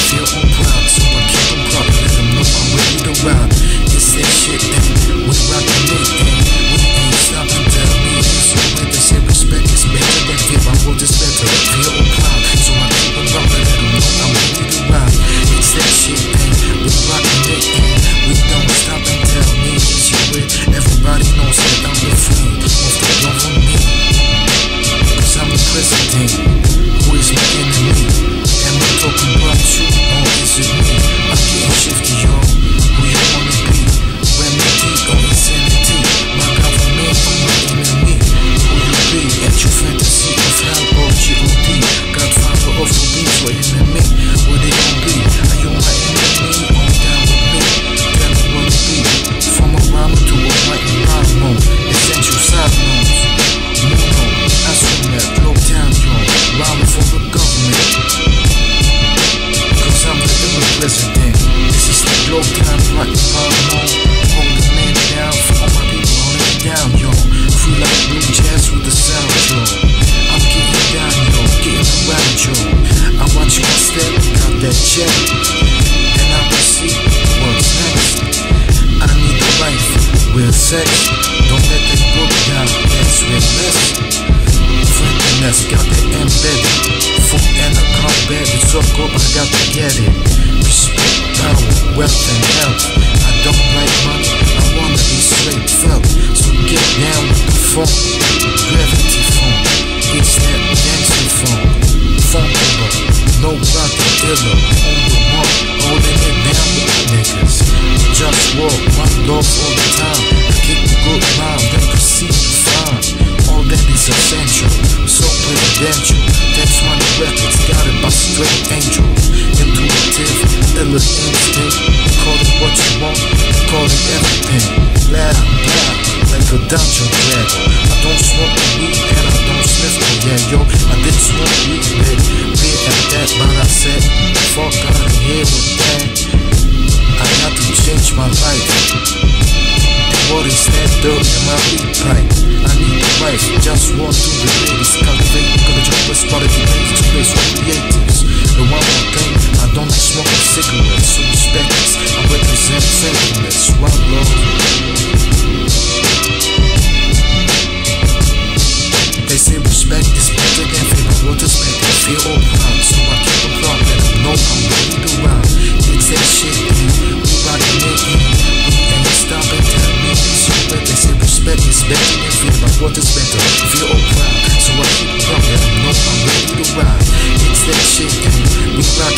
feel all proud, so I keep them proud, let them know I'm ready to ride. It's that shit, and we rockin' it, and we ain't stopping. Tell me it's so weird, they say respect is better than fear, my world is better. Feel all proud, so I keep them proud, let them know I'm ready to ride. It's that shit, and we rockin' it, and we don't stop and tell me it's so weird. Everybody knows that I'm the friend of the government, 'cause I'm the president. Who is my enemy? Am I talking about you, or is it me? I'm getting shifty, y'all. Who you wanna be? Remedy or insanity? My government or my enemy? Who you be? At your fantasy of hell or G.O.D? Godfather of the beats or enemy? What they gon' be? Are you my enemy or down with me? Tell me what it be. From a rhymer to a white rhyme, essential side notes. Mono, I swing that blow down, y'all. Rhyming for the government, 'cause I'm the ill president. This is the blow time, right hormone. Holding man down for all my people, holding it down, y'all. Free like blue jazz with the sound, y'all. I'm getting down, y'all, getting around, y'all. I watch my step, got that check, and I proceed. What's next? I need a wife with sex. Don't let that book down, that's with less. Friendliness, got that embedded. Food and a combat, it's so good, I got to get it. Respect, power, wealth and health. I don't like money, I wanna be straight felt. So get down with the phone, gravity phone. It's that gangster phone. Funkula, no brotha, iller, on the one, holding it down with the niggas. JustWar, OneLove all the time. Kick the good rhyme, then proceed to find. All that is essential, so presidential. That's why the records got it by straight angels. Intuitive, iller instinct. Call it what you want, call it everything. Loud, loud, like a dungeon dragon. I don't smoke the weed and I don't sniff the yeah, yo. I did smoke weed, but beer at that, but I said, fuck out of here with that. I got to change my life. What is that dirt in my weed pipe? I need a wife, just walk through the ladies. Cultivate, gonna jump with quality ladies. Place for creatives. The one more thing, I don't smoke a cigarette, so respect this. I represent friendliness, OneLove. They say respect is better than fear, but what is better? Feel all proud, so I keep them proud. Let them know I'm ready to rhyme. It's that shit, we rockin' it, we ain't stopping. Tell me it's so bad. They say respect is better than fear, but what is better? Feel all proud, so I keep them proud. Let them know I'm ready to ride. It's that shit, we rockin'